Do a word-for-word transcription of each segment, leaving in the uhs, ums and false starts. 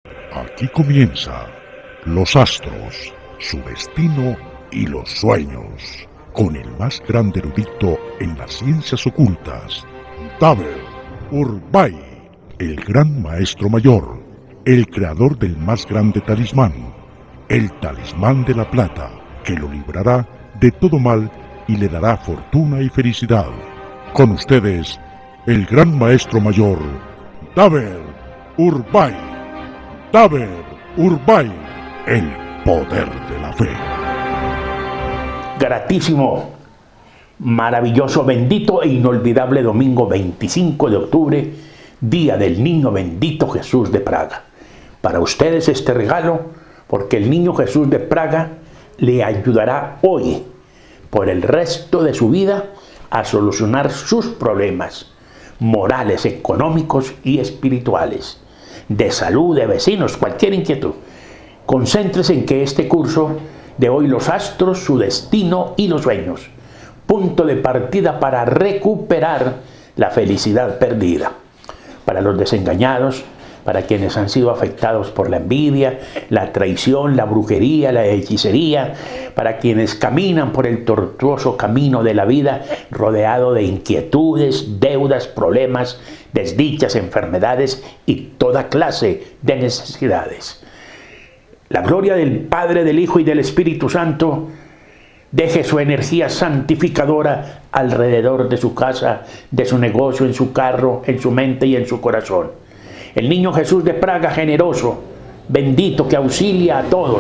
Aquí comienza Los Astros, su destino y los sueños, con el más grande erudito en las ciencias ocultas, Daber Urbay, el gran maestro mayor, el creador del más grande talismán, el talismán de la plata, que lo librará de todo mal y le dará fortuna y felicidad. Con ustedes, el gran maestro mayor, Daber Urbay. Daber Urbay, el poder de la fe. Gratísimo, maravilloso, bendito e inolvidable domingo veinticinco de octubre, día del niño bendito Jesús de Praga. Para ustedes este regalo, porque el niño Jesús de Praga le ayudará hoy, por el resto de su vida, a solucionar sus problemas morales, económicos y espirituales, de salud, de vecinos, cualquier inquietud. Concéntrese en que este curso de hoy, los astros, su destino y los sueños, punto de partida para recuperar la felicidad perdida. Para los desengañados, para quienes han sido afectados por la envidia, la traición, la brujería, la hechicería, para quienes caminan por el tortuoso camino de la vida rodeado de inquietudes, deudas, problemas, desdichas, enfermedades y toda clase de necesidades. La gloria del Padre, del Hijo y del Espíritu Santo deje su energía santificadora alrededor de su casa, de su negocio, en su carro, en su mente y en su corazón. El niño Jesús de Praga, generoso, bendito, que auxilia a todos.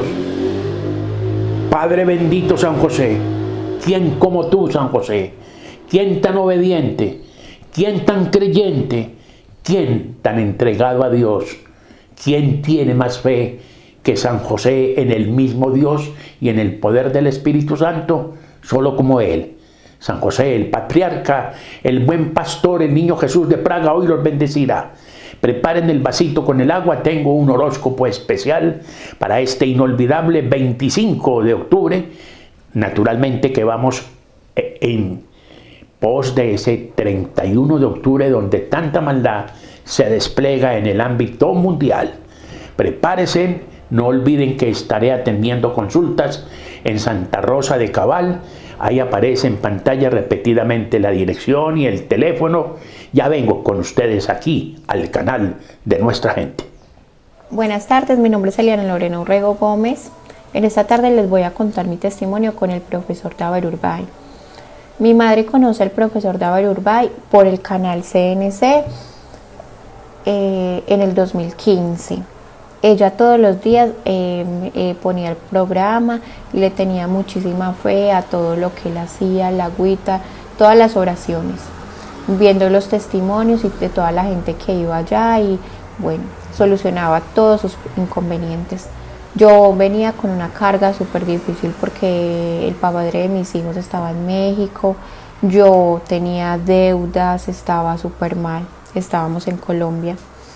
Padre bendito San José, ¿quién como tú, San José? ¿Quién tan obediente? ¿Quién tan creyente? ¿Quién tan entregado a Dios? ¿Quién tiene más fe que San José en el mismo Dios y en el poder del Espíritu Santo? Solo como Él. San José, el patriarca, el buen pastor, el niño Jesús de Praga, hoy los bendecirá. Preparen el vasito con el agua, tengo un horóscopo especial para este inolvidable veinticinco de octubre, naturalmente que vamos en pos de ese treinta y uno de octubre donde tanta maldad se despliega en el ámbito mundial. Prepárense, no olviden que estaré atendiendo consultas en Santa Rosa de Cabal. Ahí aparece en pantalla repetidamente la dirección y el teléfono. Ya vengo con ustedes aquí al canal de nuestra gente. Buenas tardes, mi nombre es Eliana Lorena Urrego Gómez. En esta tarde les voy a contar mi testimonio con el profesor Daber Urbay. Mi madre conoce al profesor Daber Urbay por el canal C N C eh, en el dos mil quince. Ella todos los días eh, eh, ponía el programa y le tenía muchísima fe a todo lo que él hacía, la agüita, todas las oraciones, viendo los testimonios y de toda la gente que iba allá y bueno, solucionaba todos sus inconvenientes. Yo venía con una carga súper difícil porque el padre de mis hijos estaba en México, yo tenía deudas, estaba súper mal, estábamos en Colombia.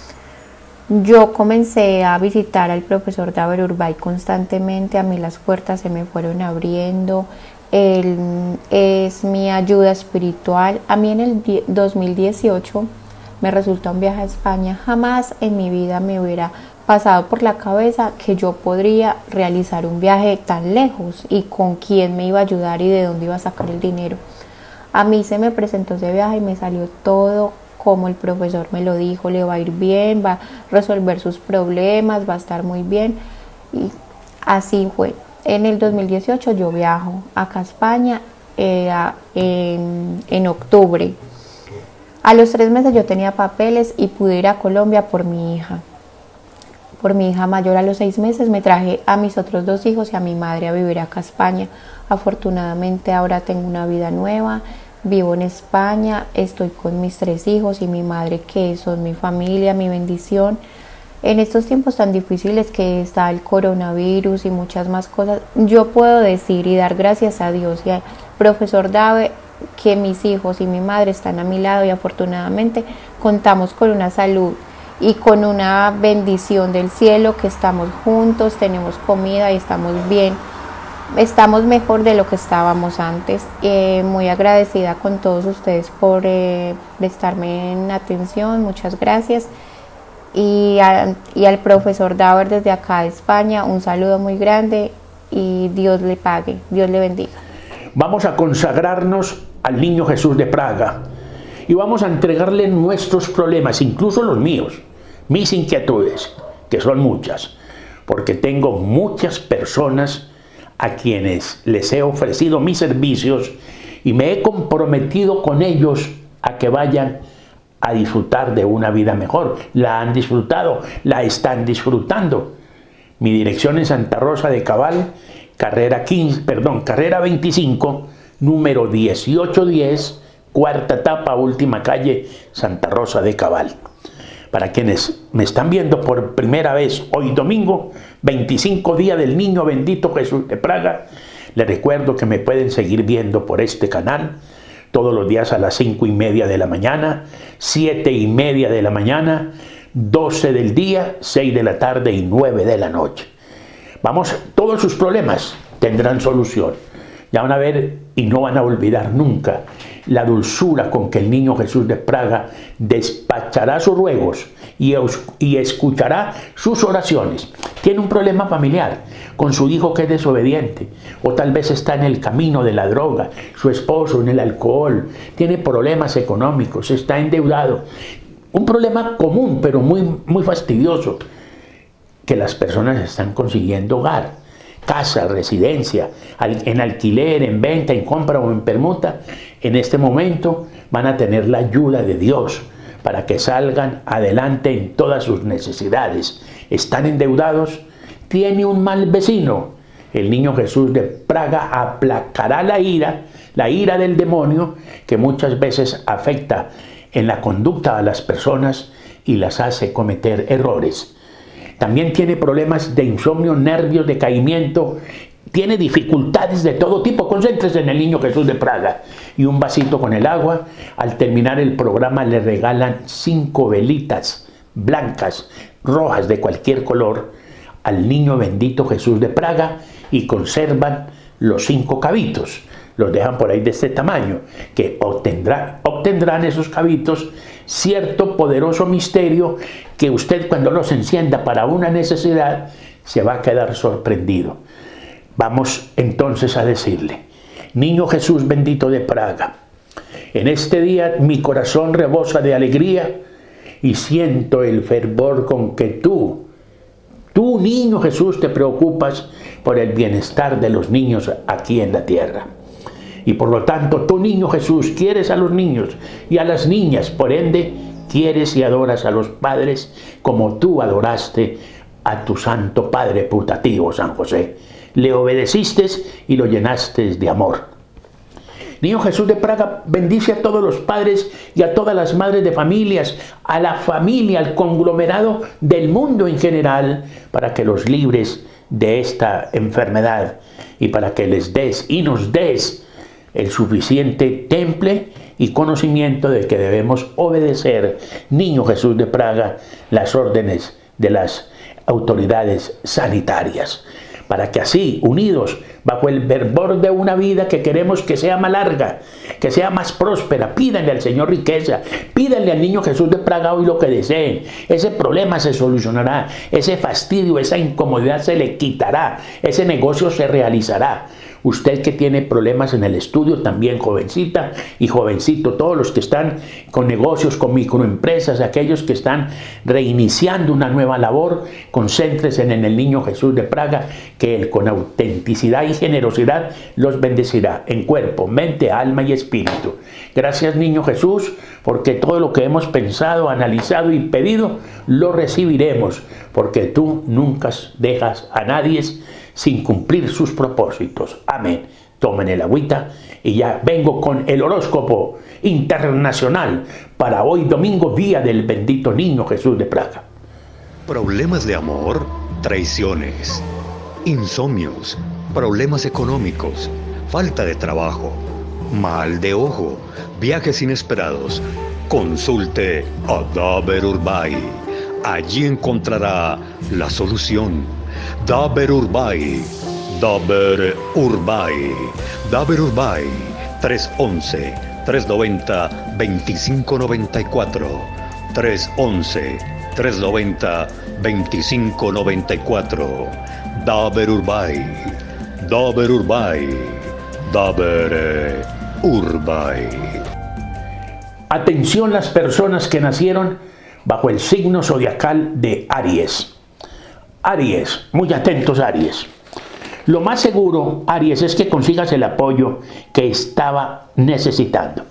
Yo comencé a visitar al profesor Daber Urbay constantemente, a mí las puertas se me fueron abriendo, él es mi ayuda espiritual. A mí en el dos mil dieciocho me resultó un viaje a España, jamás en mi vida me hubiera pasado por la cabeza que yo podría realizar un viaje tan lejos y con quién me iba a ayudar y de dónde iba a sacar el dinero. A mí se me presentó ese viaje y me salió todo como el profesor me lo dijo, le va a ir bien, va a resolver sus problemas, va a estar muy bien. Y así fue. En el dos mil dieciocho yo viajo acá a España eh, en, en octubre. A los tres meses yo tenía papeles y pude ir a Colombia por mi hija. Por mi hija mayor. A los seis meses me traje a mis otros dos hijos y a mi madre a vivir acá a España. Afortunadamente ahora tengo una vida nueva. Vivo en España, estoy con mis tres hijos y mi madre, que son mi familia, mi bendición. En estos tiempos tan difíciles que está el coronavirus y muchas más cosas, yo puedo decir y dar gracias a Dios y al profesor Daber que mis hijos y mi madre están a mi lado y afortunadamente contamos con una salud y con una bendición del cielo, que estamos juntos, tenemos comida y estamos bien. Estamos mejor de lo que estábamos antes. Eh, muy agradecida con todos ustedes por eh, prestarme en atención. Muchas gracias. Y, a, y al profesor Daver desde acá de España, un saludo muy grande y Dios le pague, Dios le bendiga. Vamos a consagrarnos al Niño Jesús de Praga y vamos a entregarle nuestros problemas, incluso los míos, mis inquietudes, que son muchas, porque tengo muchas personas a quienes les he ofrecido mis servicios y me he comprometido con ellos a que vayan a disfrutar de una vida mejor. La han disfrutado, la están disfrutando. Mi dirección en Santa Rosa de Cabal, carrera quince, perdón, carrera veinticinco, número dieciocho diez, cuarta etapa, última calle, Santa Rosa de Cabal. Para quienes me están viendo por primera vez hoy domingo, veinticinco día del Niño Bendito Jesús de Praga, les recuerdo que me pueden seguir viendo por este canal todos los días a las cinco y media de la mañana, siete y media de la mañana, doce del día, seis de la tarde y nueve de la noche. Vamos, todos sus problemas tendrán solución. Ya van a ver y no van a olvidar nunca la dulzura con que el Niño Jesús de Praga despachará sus ruegos y, y escuchará sus oraciones. Tiene un problema familiar con su hijo que es desobediente, o tal vez está en el camino de la droga, su esposo en el alcohol, tiene problemas económicos, está endeudado. Un problema común, pero muy, muy fastidioso, que las personas están consiguiendo hogar, casa, residencia, en alquiler, en venta, en compra o en permuta. En este momento van a tener la ayuda de Dios para que salgan adelante en todas sus necesidades. Están endeudados, tiene un mal vecino. El Niño Jesús de Praga aplacará la ira, la ira del demonio que muchas veces afecta en la conducta a las personas y las hace cometer errores. También tiene problemas de insomnio, nervios, decaimiento, tiene dificultades de todo tipo. Concéntrese en el Niño Jesús de Praga y un vasito con el agua. Al terminar el programa le regalan cinco velitas blancas, rojas, de cualquier color al Niño Bendito Jesús de Praga y conservan los cinco cabitos. Los dejan por ahí de este tamaño, que obtendrá, obtendrán esos cabitos cierto poderoso misterio que usted, cuando los encienda para una necesidad, se va a quedar sorprendido. Vamos entonces a decirle: Niño Jesús Bendito de Praga, en este día mi corazón rebosa de alegría y siento el fervor con que tú, tú Niño Jesús, te preocupas por el bienestar de los niños aquí en la tierra. Y por lo tanto, tú, Niño Jesús, quieres a los niños y a las niñas, por ende, quieres y adoras a los padres como tú adoraste a tu Santo Padre putativo, San José. Le obedeciste y lo llenaste de amor. Niño Jesús de Praga, bendice a todos los padres y a todas las madres de familias, a la familia, al conglomerado del mundo en general, para que los libres de esta enfermedad y para que les des y nos des el suficiente temple y conocimiento de que debemos obedecer, Niño Jesús de Praga, las órdenes de las autoridades sanitarias, para que así, unidos bajo el fervor de una vida que queremos que sea más larga, que sea más próspera, pídanle al Señor riqueza, pídanle al Niño Jesús de Praga hoy lo que deseen. Ese problema se solucionará, ese fastidio, esa incomodidad se le quitará, ese negocio se realizará. Usted que tiene problemas en el estudio, también jovencita y jovencito, todos los que están con negocios, con microempresas, aquellos que están reiniciando una nueva labor, concéntrense en el Niño Jesús de Praga, que Él con autenticidad y generosidad los bendecirá en cuerpo, mente, alma y espíritu. Gracias, Niño Jesús, porque todo lo que hemos pensado, analizado y pedido, lo recibiremos, porque tú nunca dejas a nadie sin cumplir sus propósitos. Amén. Tomen el agüita y ya vengo con el horóscopo internacional para hoy domingo, día del bendito Niño Jesús de Praga. Problemas de amor, traiciones, insomnios, problemas económicos, falta de trabajo, mal de ojo, viajes inesperados. Consulte a Daver Urbay. Allí encontrará la solución. Daver Urbay, Daver Urbay, Daver Urbay, tres once, tres noventa, veinticinco noventa y cuatro, tres once, tres nueve cero, veinticinco noventa y cuatro. Daber Urbay, Daber Urbay, Daber Urbay. Atención las personas que nacieron bajo el signo zodiacal de Aries. Aries, muy atentos Aries. Lo más seguro, Aries, es que consigas el apoyo que estaba necesitando.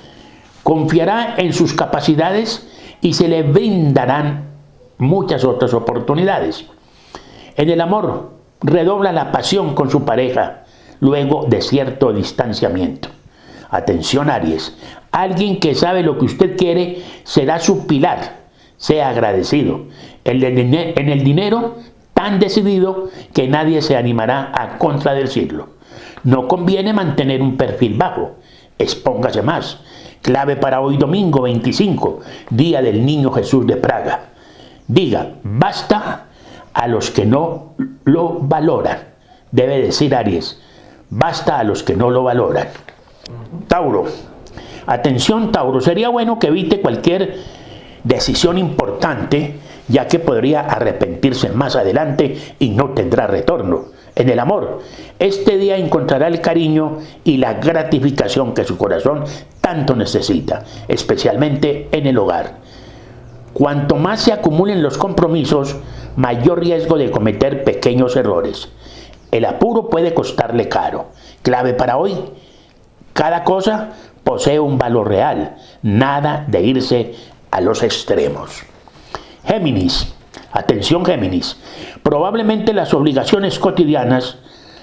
Confiará en sus capacidades y se le brindarán muchas otras oportunidades. En el amor, redobla la pasión con su pareja luego de cierto distanciamiento. Atención Aries, alguien que sabe lo que usted quiere será su pilar. Sea agradecido. En el dinero, tan decidido que nadie se animará a contradecirlo. No conviene mantener un perfil bajo. Expóngase más. Clave para hoy domingo veinticinco, Día del Niño Jesús de Praga. Diga, basta a los que no lo valoran. Debe decir Aries, basta a los que no lo valoran. Tauro. Atención Tauro, sería bueno que evite cualquier decisión importante, ya que podría arrepentirse más adelante y no tendrá retorno. En el amor, este día encontrará el cariño y la gratificación que su corazón tanto necesita, especialmente en el hogar. Cuanto más se acumulen los compromisos, mayor riesgo de cometer pequeños errores. El apuro puede costarle caro. Clave para hoy, cada cosa posee un valor real, nada de irse a los extremos. Géminis, atención Géminis, probablemente las obligaciones cotidianas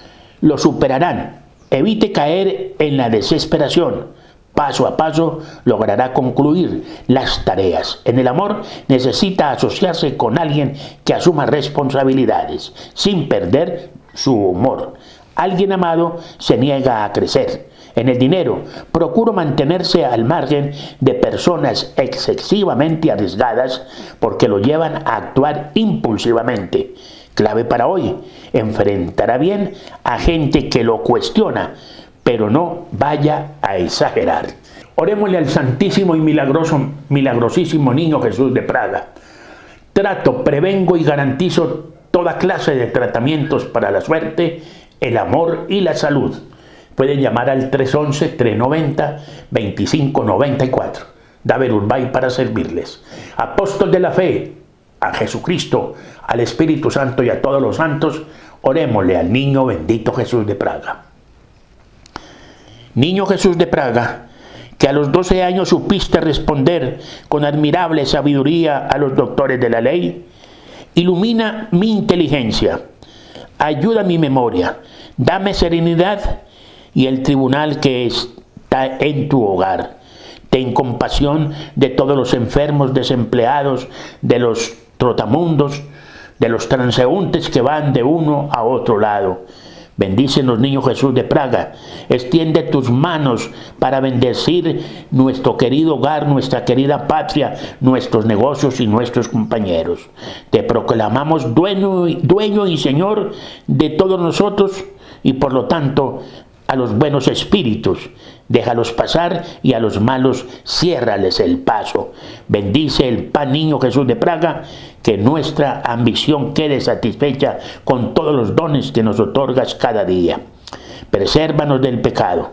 lo superarán. Evite caer en la desesperación. Paso a paso logrará concluir las tareas. En el amor necesita asociarse con alguien que asuma responsabilidades sin perder su humor. Alguien amado se niega a crecer. En el dinero, procuro mantenerse al margen de personas excesivamente arriesgadas porque lo llevan a actuar impulsivamente. Clave para hoy, enfrentará bien a gente que lo cuestiona, pero no vaya a exagerar. Orémosle al Santísimo y milagroso, milagrosísimo Niño Jesús de Praga. Trato, prevengo y garantizo toda clase de tratamientos para la suerte, el amor y la salud. Pueden llamar al tres once, tres noventa, veinticinco noventa y cuatro. Daber Urbay para servirles. Apóstol de la fe, a Jesucristo, al Espíritu Santo y a todos los santos, orémosle al niño bendito Jesús de Praga. Niño Jesús de Praga, que a los doce años supiste responder con admirable sabiduría a los doctores de la ley, ilumina mi inteligencia, ayuda mi memoria, dame serenidad y el tribunal que está en tu hogar. Ten compasión de todos los enfermos, desempleados, de los trotamundos, de los transeúntes que van de uno a otro lado. Bendícenos, Niño Jesús de Praga. Extiende tus manos para bendecir nuestro querido hogar, nuestra querida patria, nuestros negocios y nuestros compañeros. Te proclamamos dueño, dueño y Señor de todos nosotros y por lo tanto a los buenos espíritus déjalos pasar y a los malos ciérrales el paso. Bendice el pan, Niño Jesús de Praga, que nuestra ambición quede satisfecha con todos los dones que nos otorgas cada día. Presérvanos del pecado,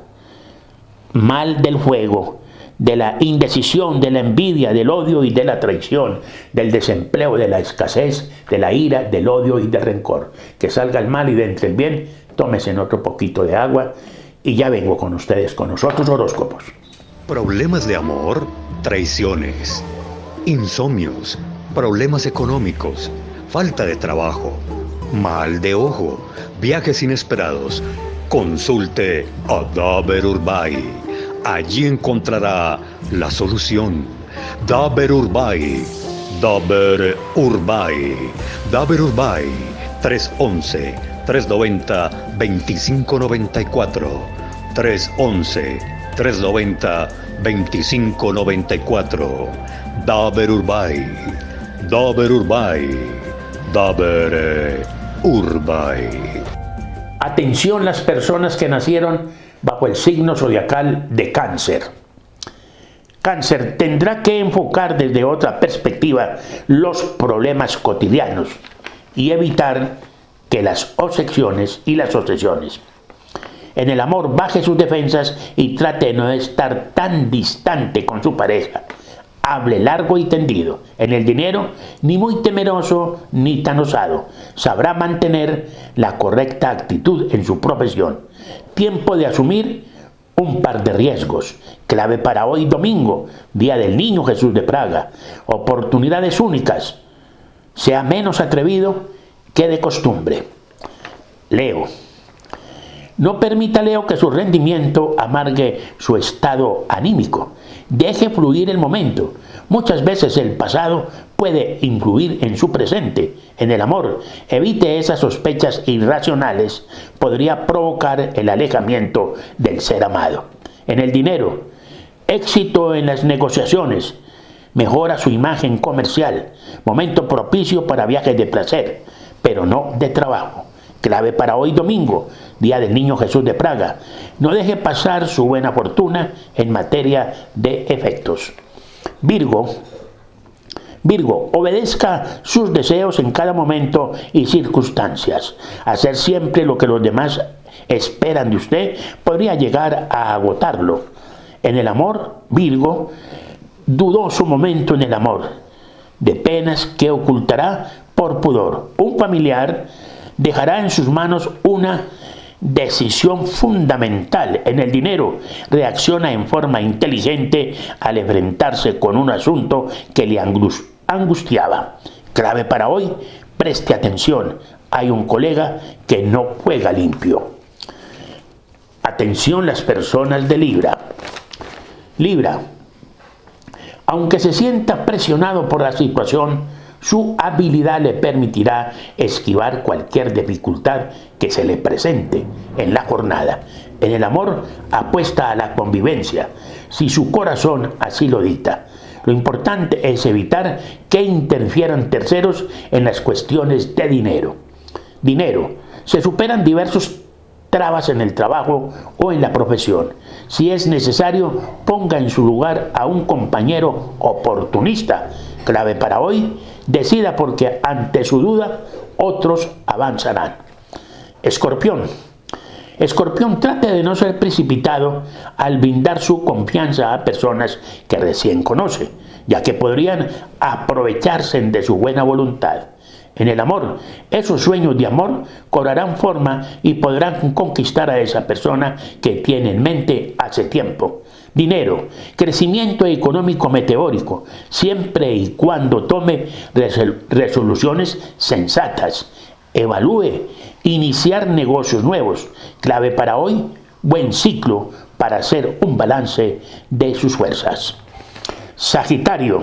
mal del fuego, de la indecisión, de la envidia, del odio y de la traición, del desempleo, de la escasez, de la ira, del odio y del rencor. Que salga el mal y de entre el bien. Tómese en otro poquito de agua y ya vengo con ustedes con los otros horóscopos. Problemas de amor, traiciones, insomnios, problemas económicos, falta de trabajo, mal de ojo, viajes inesperados. Consulte a Daber Urbay. Allí encontrará la solución. Daber Urbay, Daber Urbay, Daber Urbay, tres once, tres noventa, veinticinco noventa y cuatro, tres once, tres noventa, veinticinco noventa y cuatro. Daber Urbay, Daber Urbay, Daber Urbay. Atención las personas que nacieron bajo el signo zodiacal de Cáncer. Cáncer tendrá que enfocar desde otra perspectiva los problemas cotidianos y evitar que las obsesiones y las obsesiones. En el amor baje sus defensas y trate de no estar tan distante con su pareja. Hable largo y tendido. En el dinero, ni muy temeroso ni tan osado. Sabrá mantener la correcta actitud en su profesión. Tiempo de asumir un par de riesgos. Clave para hoy domingo, Día del Niño Jesús de Praga. Oportunidades únicas. Sea menos atrevido que de costumbre. Leo. No permita, Leo, que su rendimiento amargue su estado anímico. Deje fluir el momento. Muchas veces el pasado puede influir en su presente. En el amor, evite esas sospechas irracionales. Podría provocar el alejamiento del ser amado. En el dinero, éxito en las negociaciones. Mejora su imagen comercial. Momento propicio para viajes de placer, pero no de trabajo. Clave para hoy domingo, Día del Niño Jesús de Praga. No deje pasar su buena fortuna en materia de efectos. Virgo. Virgo, obedezca sus deseos en cada momento y circunstancias. Hacer siempre lo que los demás esperan de usted podría llegar a agotarlo. En el amor, Virgo, dudoso momento en el amor, de penas que ocultará por pudor. Un familiar dejará en sus manos una decisión fundamental. En el dinero, reacciona en forma inteligente al enfrentarse con un asunto que le angustiaba. Clave para hoy, preste atención. Hay un colega que no juega limpio. Atención las personas de Libra. Libra, aunque se sienta presionado por la situación, su habilidad le permitirá esquivar cualquier dificultad que se le presente en la jornada. En el amor, apuesta a la convivencia, si su corazón así lo dicta. Lo importante es evitar que interfieran terceros en las cuestiones de dinero. Dinero. Se superan diversos trabas en el trabajo o en la profesión. Si es necesario, ponga en su lugar a un compañero oportunista. Clave para hoy, decida porque ante su duda otros avanzarán. Escorpión. Escorpión, trate de no ser precipitado al brindar su confianza a personas que recién conoce, ya que podrían aprovecharse de su buena voluntad. En el amor, esos sueños de amor cobrarán forma y podrán conquistar a esa persona que tiene en mente hace tiempo. Dinero, crecimiento económico meteórico, siempre y cuando tome resoluciones sensatas. Evalúe iniciar negocios nuevos. Clave para hoy, buen ciclo para hacer un balance de sus fuerzas. Sagitario.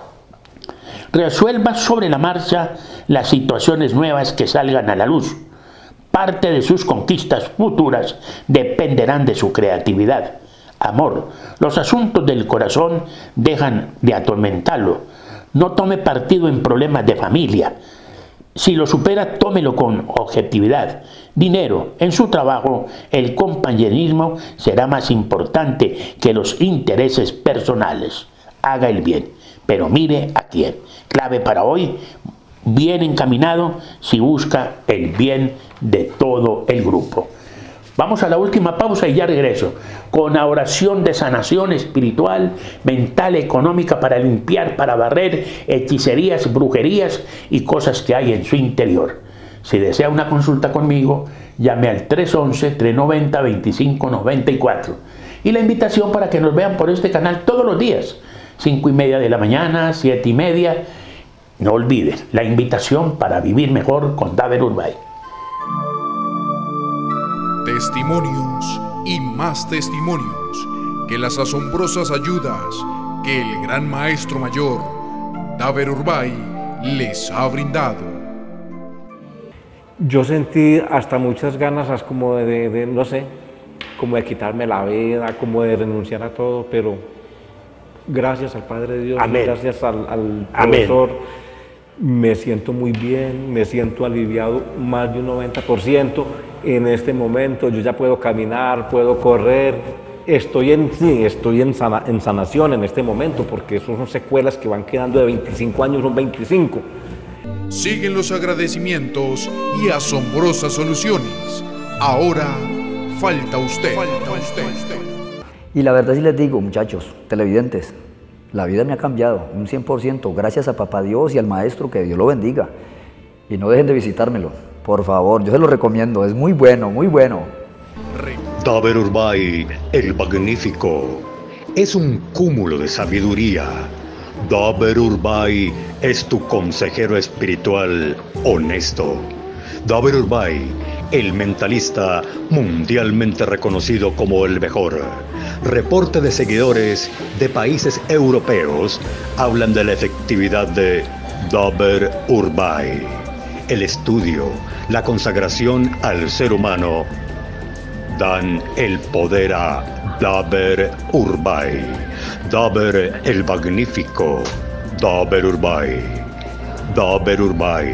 Resuelva sobre la marcha las situaciones nuevas que salgan a la luz. Parte de sus conquistas futuras dependerán de su creatividad. Amor. Los asuntos del corazón dejan de atormentarlo. No tome partido en problemas de familia. Si lo supera, tómelo con objetividad. Dinero. En su trabajo, el compañerismo será más importante que los intereses personales. Haga el bien, pero mire a quién. Clave para hoy, bien encaminado si busca el bien de todo el grupo. Vamos a la última pausa y ya regreso con la oración de sanación espiritual, mental, económica para limpiar, para barrer hechicerías, brujerías y cosas que hay en su interior. Si desea una consulta conmigo, llame al tres once, tres noventa, veinticinco noventa y cuatro. Y la invitación para que nos vean por este canal todos los días, cinco y media de la mañana, siete y media. No olvides la invitación para vivir mejor con David Urbay. Testimonios y más testimonios que las asombrosas ayudas que el gran maestro mayor David Urbay les ha brindado. Yo sentí hasta muchas ganas como de, de, de, no sé, como de quitarme la vida, como de renunciar a todo, pero gracias al Padre Dios, Amén. Gracias al, al profesor, Amén. Me siento muy bien, me siento aliviado más de un noventa por ciento. En este momento yo ya puedo caminar, puedo correr, Estoy en, sí, estoy en, sana, en sanación en este momento, porque eso son secuelas que van quedando de veinticinco años, son veinticinco. Siguen los agradecimientos y asombrosas soluciones. Ahora falta usted. Falta usted. Y la verdad sí les digo, muchachos, televidentes, la vida me ha cambiado un cien por ciento, gracias a Papá Dios y al Maestro, que Dios lo bendiga. Y no dejen de visitármelo, por favor, yo se lo recomiendo, es muy bueno, muy bueno. Daber Urbay, el Magnífico, es un cúmulo de sabiduría. Daber Urbay es tu consejero espiritual honesto. Daber Urbay, el mentalista mundialmente reconocido como el mejor. Reporte de seguidores de países europeos hablan de la efectividad de Daber Urbay. El estudio, la consagración al ser humano dan el poder a Daber Urbay. Daber el Magnífico. Daber Urbay. Daber Urbay.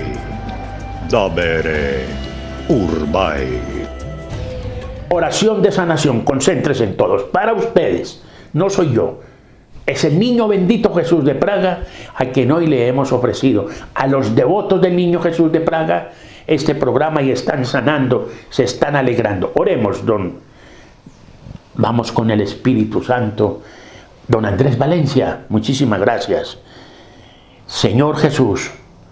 Daber Urbay. Oración de sanación, concéntrese en todos. Para ustedes, no soy yo. Es el Niño Bendito Jesús de Praga, a quien hoy le hemos ofrecido a los devotos del Niño Jesús de Praga este programa, y están sanando, se están alegrando. Oremos, don. Vamos con el Espíritu Santo. Don Andrés Valencia, muchísimas gracias. Señor Jesús,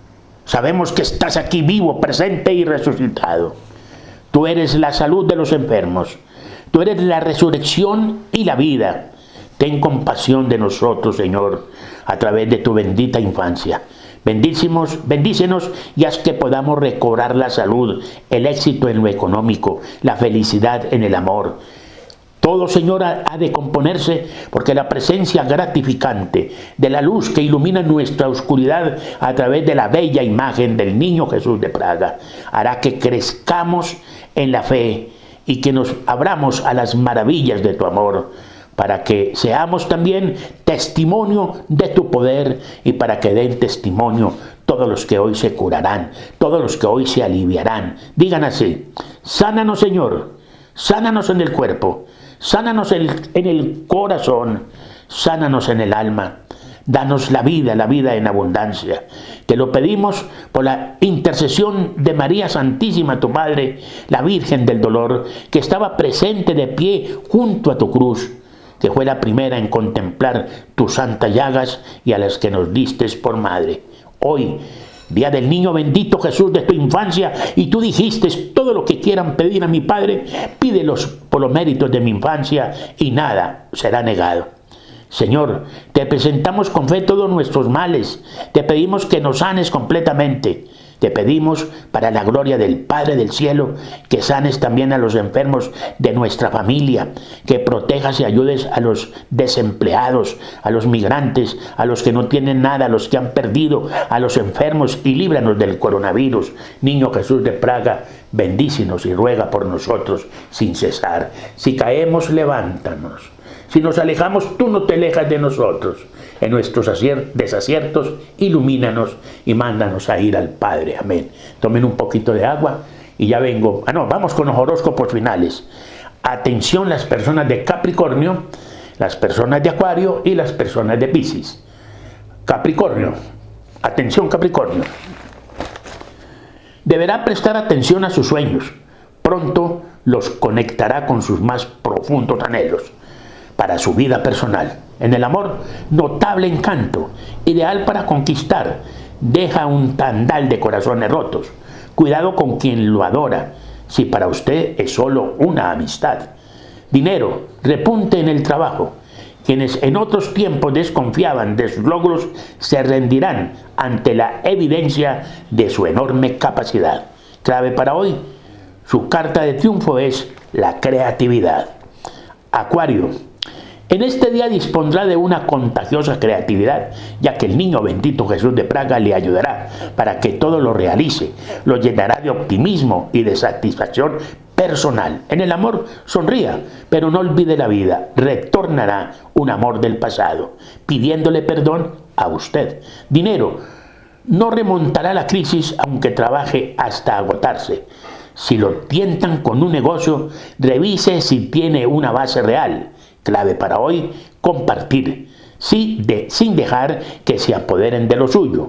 sabemos que estás aquí vivo, presente y resucitado. Tú eres la salud de los enfermos. Tú eres la resurrección y la vida. Ten compasión de nosotros, Señor, a través de tu bendita infancia. Bendícimos, bendícenos y haz que podamos recobrar la salud, el éxito en lo económico, la felicidad en el amor. Todo, Señor, ha de componerse porque la presencia gratificante de la luz que ilumina nuestra oscuridad a través de la bella imagen del Niño Jesús de Praga hará que crezcamos en la fe y que nos abramos a las maravillas de tu amor, para que seamos también testimonio de tu poder y para que den testimonio todos los que hoy se curarán, todos los que hoy se aliviarán. Digan así: sánanos, Señor, sánanos en el cuerpo, sánanos en el, en el corazón, sánanos en el alma. Danos la vida, la vida en abundancia. Te lo pedimos por la intercesión de María Santísima, tu Madre, la Virgen del Dolor, que estaba presente de pie junto a tu cruz, que fue la primera en contemplar tus santas llagas y a las que nos distes por madre. Hoy, día del Niño Bendito Jesús de tu infancia, y tú dijiste: todo lo que quieran pedir a mi Padre, pídelos por los méritos de mi infancia, y nada será negado. Señor, te presentamos con fe todos nuestros males, te pedimos que nos sanes completamente. Te pedimos, para la gloria del Padre del Cielo, que sanes también a los enfermos de nuestra familia, que protejas y ayudes a los desempleados, a los migrantes, a los que no tienen nada, a los que han perdido, a los enfermos, y líbranos del coronavirus. Niño Jesús de Praga, bendícenos y ruega por nosotros sin cesar. Si caemos, levántanos. Si nos alejamos, tú no te alejas de nosotros. En nuestros desaciertos, ilumínanos y mándanos a ir al Padre. Amén. Tomen un poquito de agua y ya vengo. Ah, no, vamos con los horóscopos finales. Atención, las personas de Capricornio, las personas de Acuario y las personas de Piscis. Capricornio. Atención, Capricornio. Deberá prestar atención a sus sueños. Pronto los conectará con sus más profundos anhelos. Para su vida personal, en el amor, notable encanto, ideal para conquistar. Deja un tandal de corazones rotos. Cuidado con quien lo adora, si para usted es solo una amistad. Dinero, repunte en el trabajo. Quienes en otros tiempos desconfiaban de sus logros se rendirán ante la evidencia de su enorme capacidad. Clave para hoy, su carta de triunfo es la creatividad. Acuario. En este día dispondrá de una contagiosa creatividad, ya que el Niño Bendito Jesús de Praga le ayudará para que todo lo realice, lo llenará de optimismo y de satisfacción personal. En el amor, sonría, pero no olvide la vida. Retornará un amor del pasado, pidiéndole perdón a usted. Dinero, no remontará la crisis aunque trabaje hasta agotarse. Si lo tientan con un negocio, revise si tiene una base real Clave para hoy, compartir, sí, de, sin dejar que se apoderen de lo suyo.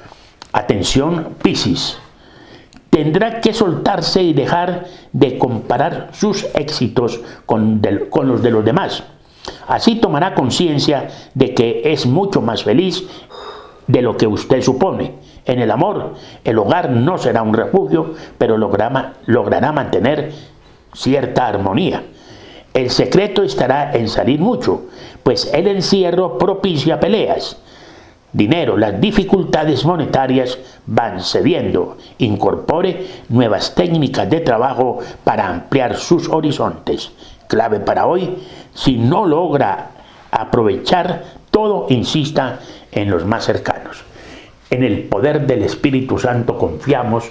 Atención, Piscis. Tendrá que soltarse y dejar de comparar sus éxitos con, del, con los de los demás. Así tomará conciencia de que es mucho más feliz de lo que usted supone. En el amor, el hogar no será un refugio, pero logrará, logrará mantener cierta armonía. El secreto estará en salir mucho, pues el encierro propicia peleas. Dinero, las dificultades monetarias van cediendo. Incorpore nuevas técnicas de trabajo para ampliar sus horizontes. Clave para hoy, si no logra aprovechar todo, insista en los más cercanos. En el poder del Espíritu Santo confiamos.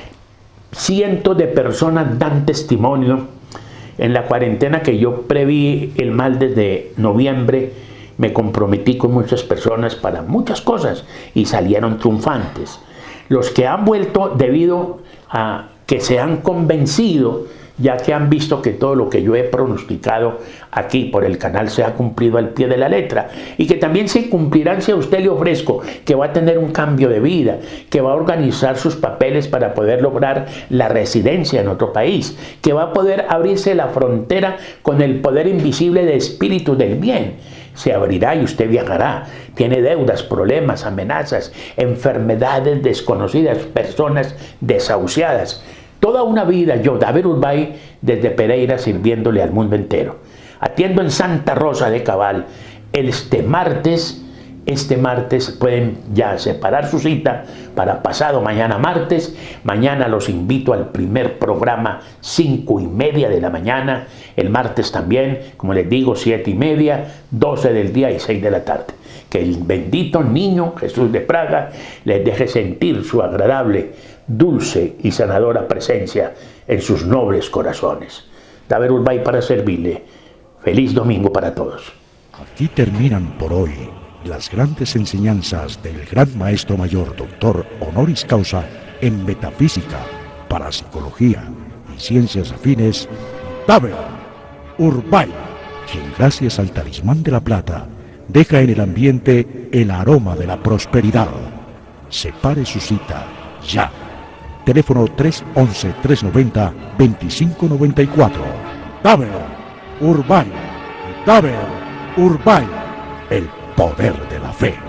Cientos de personas dan testimonio. En la cuarentena que yo preví el mal desde noviembre, me comprometí con muchas personas para muchas cosas y salieron triunfantes. Los que han vuelto debido a que se han convencido, ya que han visto que todo lo que yo he pronosticado aquí por el canal se ha cumplido al pie de la letra, y que también se cumplirán si a usted le ofrezco que va a tener un cambio de vida, que va a organizar sus papeles para poder lograr la residencia en otro país, que va a poder abrirse la frontera con el poder invisible de espíritu del bien. Se abrirá y usted viajará. Tiene deudas, problemas, amenazas, enfermedades desconocidas, personas desahuciadas. Toda una vida yo, Daber Urbay, desde Pereira, sirviéndole al mundo entero. Atiendo en Santa Rosa de Cabal. Este martes, este martes pueden ya separar su cita para pasado mañana martes. Mañana los invito al primer programa, cinco y media de la mañana. El martes también, como les digo, siete y media, doce del día y seis de la tarde. Que el bendito niño Jesús de Praga les deje sentir su agradable, dulce y sanadora presencia en sus nobles corazones. Daber Urbay para servirle. Feliz domingo para todos. Aquí terminan por hoy las grandes enseñanzas del gran maestro mayor doctor honoris causa en metafísica, parapsicología y ciencias afines, Daber Urbay, quien gracias al talismán de la plata deja en el ambiente el aroma de la prosperidad. Separe su cita ya. Teléfono tres once, tres noventa, veinticinco noventa y cuatro. Daber Urbay. Daber Urbay. El poder de la fe.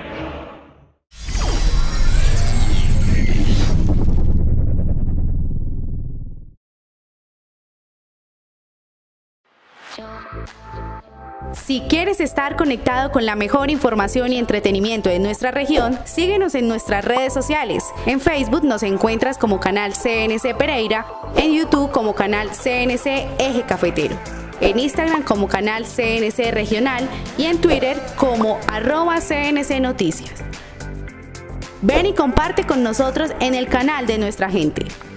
Si quieres estar conectado con la mejor información y entretenimiento de nuestra región, síguenos en nuestras redes sociales. En Facebook nos encuentras como Canal C N C Pereira, en YouTube como Canal C N C Eje Cafetero, en Instagram como Canal C N C Regional y en Twitter como arroba C N C Noticias. Ven y comparte con nosotros en el canal de nuestra gente.